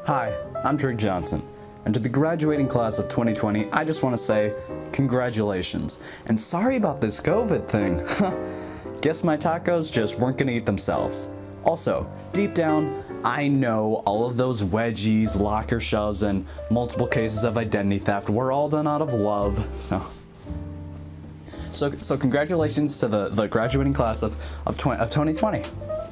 Hi, I'm Drake Johnson, and to the graduating class of 2020, I just want to say congratulations, and sorry about this COVID thing. Guess my tacos just weren't gonna eat themselves. Also, deep down, I know all of those wedgies, locker shoves, and multiple cases of identity theft were all done out of love, so congratulations to the graduating class of 2020.